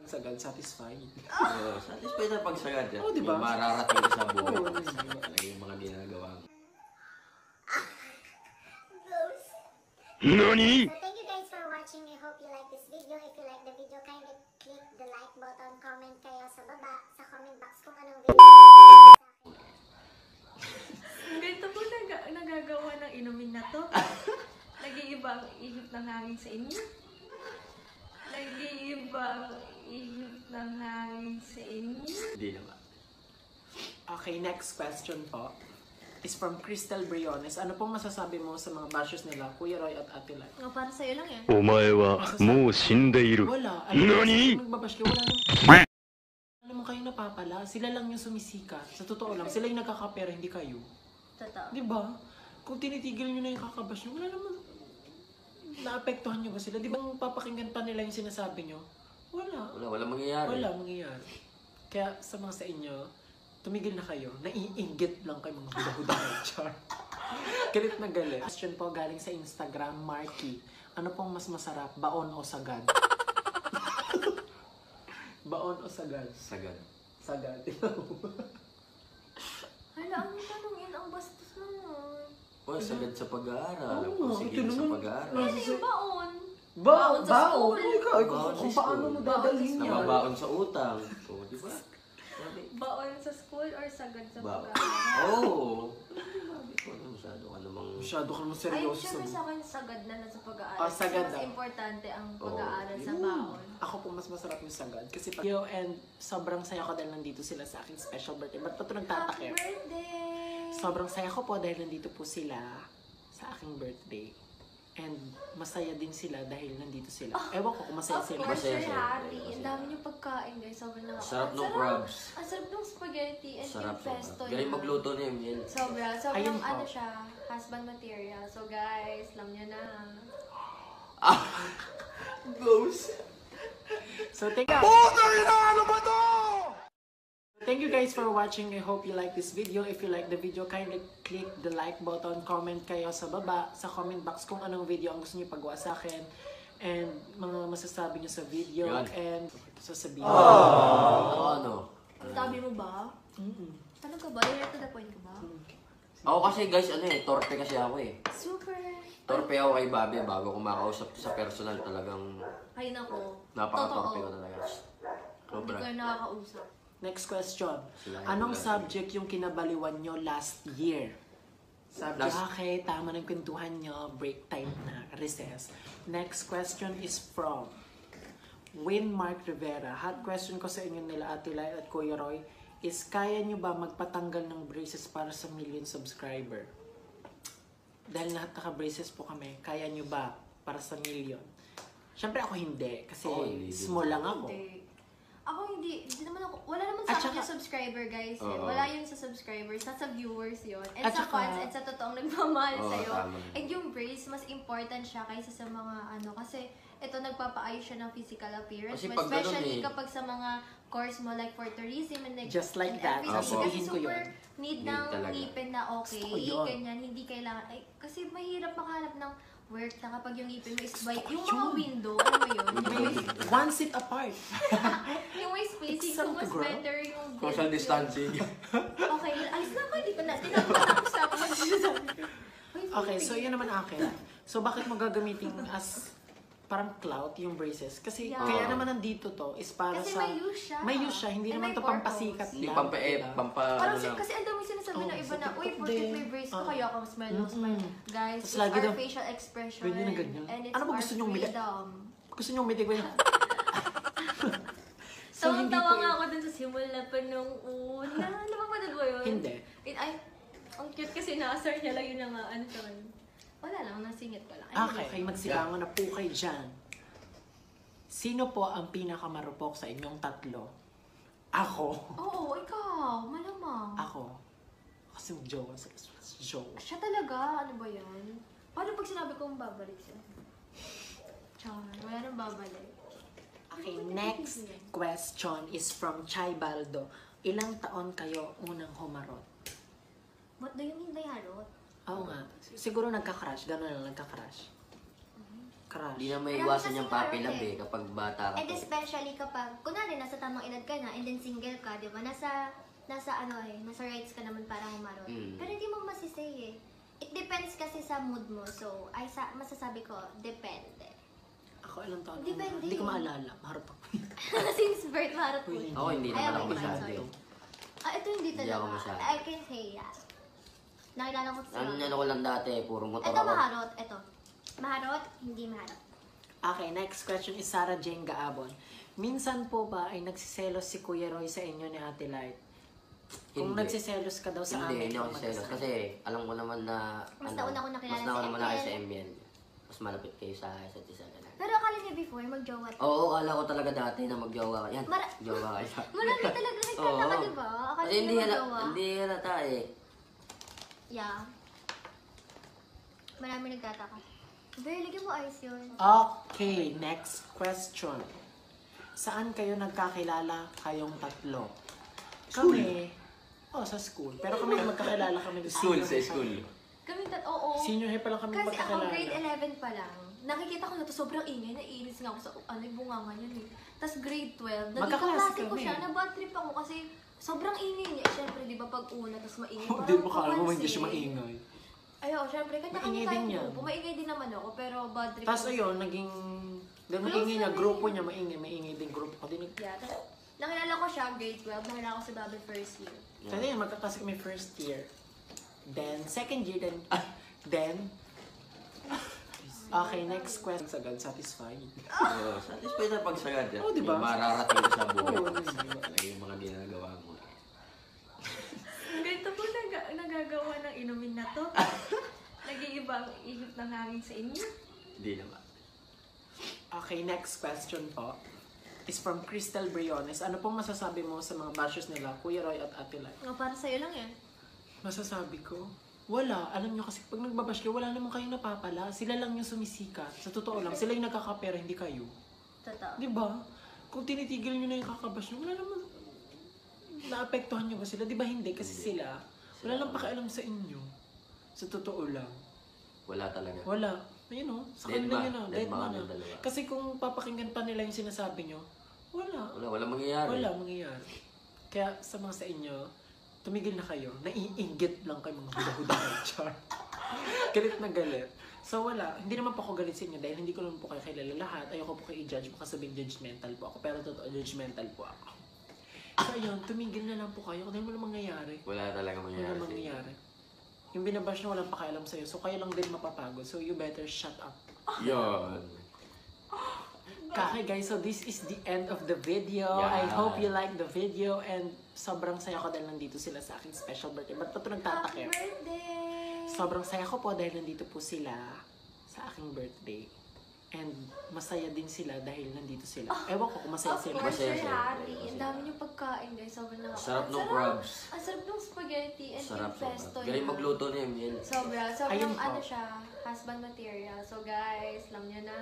Sagad, satisfied. Satisfied na pag sagad yan. Oo, diba? May mararating ka sa buhay. Oo, Talaga yung mga ginagawa mo. NANI? So thank you guys for watching. I hope you like this video. If you like the video, kindly click the like button. Comment kayo sa baba, sa comment box kung anong video. Ganito po nagagawa ng inumin na to. Nag-iiba ang ihip ng hangin sa inyo. Nag-iiba ang ihip ng hangin sa inyo. Hindi naman. Okay, next question po is from Crystal Briones. Ano pong masasabi mo sa mga bashers nila, Kuya Roy at Ate Lai? Nga, para sa'yo lang yan. お前はもう死んでいる。 Wala. NANI? Magbabash kayo, wala naman kayo napapala. Sila lang yung sumisikat. Sa totoo lang, sila yung nagkakapera, hindi kayo. Totoo. Diba? Kung tinitigil nyo na yung kakabash nyo, wala naman. Naapektuhan nyo ba sila? Di ba papakinggan pa nila yung sinasabi nyo? Wala. Wala mangyayari. Wala mangyayari. Kaya sa mga sa inyo, tumigil na kayo. Naiinggit lang kayo mga huda-huda kayo. Char. Galit na galit. Question po galing sa Instagram, Marky. Ano pong mas masarap? Baon o sagad? Baon o sagad? Sagad. Sagad. Hala, ang tanongin, ang bastos naman. O, sagad sa pag-aaral. Oo, Sige ito sa naman. pag-aaral. Ano yung baon? Baon sa school. Ikaw, Baon sa kung paano school. mo dadalhin yan? Nababaon sa utang. O, di ba? Baon sa school or sagad sa Baon. pag-aaral? Oo. Masyado ka namang... Masyado ka naman Ay, seryoso syempre sa sa akin, sagad na nasa pag-aaral. Ah, sagad Mas daw. importante ang Oo. pag-aaral sa baon. Ako po mas masarap yung sagad. Kasi pag and sobrang saya ko dahil nandito sila sa aking special birthday. Ba't pa ito Happy nagtatakip? birthday! Sobrang saya ko po dahil nandito po sila sa aking birthday. And masaya din sila dahil nandito sila. Ewan ko kung masaya Of sila. course, Masaya you're sila. happy. Masaya. Ang dami niyong pagkain, guys. Sobrang Sarap ang ng crabs. Ang sarap ng spaghetti and Sarap. yung pesto Galing niya. magluto niya, Emil. Sobrang Ayun po. ano siya, husband material. So guys, alam niyo na. Ghost. So thank you. Thank you guys for watching. I hope you like this video. If you like the video, kindly click the like button. Comment kayo sa baba, sa comment box kung anong video ang gusto niyo pagawa sa akin. And mga masasabi niyo sa video. Yan. And sasabihin. Ano? Sabi mo ba? Ano ka ba? Direct to the point ka ba? Ako kasi guys, torpe kasi ako eh. Super. Torpe ako kay Bobby bago ko makausap sa personal talagang Ay nako. napaka-torpe ko talaga. Hindi Sobra. ko nakakausap. Next question. Sila yung Anong ulan. subject yung kinabaliwan nyo last year? Sabi, Last- okay, tama ng kwentuhan nyo, break time na, recess. Next question is from Win Mark Rivera. Hot question ko sa inyo nila Ate Lai at Kuya Roy is, kaya nyo ba magpatanggal ng braces para sa million subscriber? Dahil lahat naka-braces po kami, kaya nyo ba para sa million? Siyempre ako hindi, kasi hindi din. small lang ako. Hindi. Ako hindi naman ako, wala naman At sa akin saka- yung subscriber guys. Oo. Wala yun sa subscribers, nasa viewers yun. And At sa saka- fans, and sa totoong nagmamahal Oo, sa'yo. tama. And yung brace, mas important siya kaysa sa mga kasi ito nagpapaayos siya ng physical appearance. Kasi mo, pag ganun especially eh. kapag sa mga course mo like for tourism and like, Just like and that, everything. sasabihin Kasi ko super yun. need Need ng talaga. ngipin na okay, Gusto ko yun. ganyan, hindi kailangan, kasi mahirap makahanap ng work na kapag yung ngipin mo is Gusto white. ko Yung yun. mga window, alam mo yun? One seat apart. Yung may spacing It's ko, something, mas girl. better yung Social distancing. Okay, alis na ako, hindi pa na. Tinapos na ako magsasabi. Okay, so yun naman akin. So bakit mo gagamitin as parang clout yung braces? Kasi Yeah. kaya naman nandito to is para Kasi sa... may use siya. May use siya, hindi And naman may to purpose. pampasikat Hindi lang. pampa Parang ano lang. kasi ang dami sinasabi Oh, ng iba sa na, uy, TikTok porket din. may brace ko, Ah. kaya ako smile ng smile. Guys, Tas it's lagi our daw- facial expression. Ganyan na ganyan. And it's Ano ba our gusto niyong mili- freedom. Gusto nyo umitig ba yun? So, hindi tawa po nga yun. ako dun sa simula pa nung una. Napapanood mo yun? Hindi. Ang cute kasi naasar niya lang yun ang wala lang, nasingit ko lang. Okay, magsilangon na po kayo dyan. Sino po ang pinakamarupok sa inyong tatlo? Ako. Oo, ikaw. Malamang. Ako. Kasi mag-jowa sa jowa. Siya talaga, ano ba yan? Paano pag sinabi kong babalik siya? Char, wala nang babalik. Okay, next question is from Chai Baldo. Ilang taon kayo unang humarot? What do you mean by harot? Oo nga. Siguro nagka-crush. Gano'n lang, nagka-crush. Crush. Hindi na may Marami iwasan kasing yung puppy harot love eh. eh, kapag bata ka And pa. especially kapag, kunwari, nasa tamang edad ka na, and then single ka, di ba? Nasa ano eh, nasa rights ka naman para humarot. Mm. Pero hindi mo masisay eh. It depends kasi sa mood mo. So, masasabi ko, depende. Ako ilang taon? Depende. Hindi ko maalala. Maharap ako. Since birth, maharot po. Uy, Ako hindi Ay, naman ako okay, masyado. sorry. Ito hindi Hindi talaga. ako masyado. I can say yeah. Nakilala ko sa Ano ko lang dati, puro motor Ito ako. maharot, ito. Maharot, hindi maharot. Okay, next question is Sarah Jane Gaabon. Minsan po ba ay nagsiselos si Kuya Roy sa inyo ni Ate Light? Kung Hindi. nagsiselos ka daw sa amin, Hindi ako kung selos. magkasama. Kasi alam ko naman na... Mas nauna ko nakilala mas nauna si mo na kayo MBN. sa MBN. Mas malapit kayo sa isa't isa. ganun. Pero akala niya before, mag-jowa. Oo, kala ko talaga dati na mag-jowa ka. Yan, Mara- jowa kayo. Marami talaga nagtataka, Oo. di ba? Akala Kasi niya hindi mag-jowa. hindi halata eh. Yeah. Marami nagtataka. Very, lagyan mo ayos yun. Okay, next question. Saan kayo nagkakilala kayong tatlo? Kami, sa school. Pero kami magkakilala kami sa School. Kami oo. Senior high pa lang kami Kasi ako magkakilala. grade 11 pa lang. Nakikita ko na to sobrang ingay, naiinis nga ako sa bunganga niya eh. Tapos grade 12, naging Magkaklase kaklase ko kami. siya, na-bad trip ako kasi sobrang ingay niya. Siyempre, di ba pag una, tapos maingay. Hindi mo kala mo hindi siya maingay. Ayaw, syempre, kanya-kanya Maingay din tayong yan. grupo. Maingay din naman ako, pero bad trip Tapos ako. ayun, naging... Dahil Close maingay niya, kami. grupo niya, maingay din grupo ko. Yeah, tapos nakilala ko siya grade 12, nakilala ko si Bobby first year. Kasi yun, magkaklase kami first year. Then, second year, then... Okay, next question. Sagad, satisfied. Oo, satisfied na pagsagad yan. Oo, di ba? May mararating ka sa buhay. Oo, Talaga yung mga ginagawa mo. Ganito po nagagawa ng inumin na to. Nag-iibang ihip ng hangin sa inyo. Hindi naman. Okay, next question po is from Crystal Briones. Ano pong masasabi mo sa mga bashers nila, Kuya Roy at Ate Lai? Para sa'yo lang yan. Masasabi ko, wala. Alam nyo kasi pag nagbabash kayo, wala naman kayong napapala. Sila lang yung sumisikat. Sa totoo lang, sila yung nagkakapera, hindi kayo. Totoo. Di ba? Kung tinitigil nyo na yung kakabash nyo, wala naman naapektuhan nyo ba sila? Di ba hindi? Kasi sila, wala lang pakialam sa inyo. Sa totoo lang. Wala talaga. Wala. Ayun o, sa Dead kanila ba? yun o. Dead Dead ba man kami na. dalawa? Kasi kung papakinggan pa nila yung sinasabi nyo, wala. Wala mangyayari. Wala mangyayari. Kaya sa mga sa inyo, tumigil na kayo. Naiinggit lang kayo mga huda-huda kayo. Char. Galit na galit. So wala, hindi naman po ako galit sa inyo dahil hindi ko naman po kayo kilala lahat. Ayoko po kayo i-judge, baka sabihin judgmental po ako. Pero totoo, judgmental po ako. So ayun, tumigil na lang po kayo dahil wala mangyayari. Wala talaga mangyayari. Wala mangyayari. Yung binabash na walang pakialam sa'yo, so kayo lang din mapapagod. So you better shut up. Yun. Okay guys, so this is the end of the video. I Yeah. hope you like the video and sobrang saya ko dahil nandito sila sa aking special birthday. Ba't pa ito Happy nagtatakip? birthday! Sobrang saya ko po dahil nandito po sila sa aking birthday. And masaya din sila dahil nandito sila. Ewan ko kung masaya Of sila. course, Masaya we're sila. happy. Masaya. Ang dami niyong pagkain, guys. Sobrang Sarap ng Ang crabs. Ang sarap ng spaghetti and Sarap, yung pesto sarap. Galing niya. magluto niya, Emil. Sobrang Ayun po. ano siya, husband material. So guys, alam niyo na.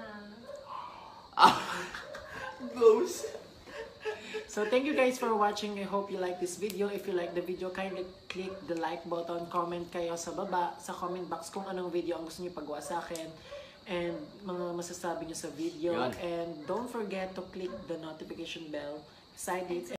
Ghost. So thank you guys for watching. I hope you like this video. If you like the video, kindly click the like button. Comment kayo sa baba, sa comment box kung anong video ang gusto niyo pagawa sa akin. And mga masasabi niyo sa video. Yun. And don't forget to click the notification bell beside it.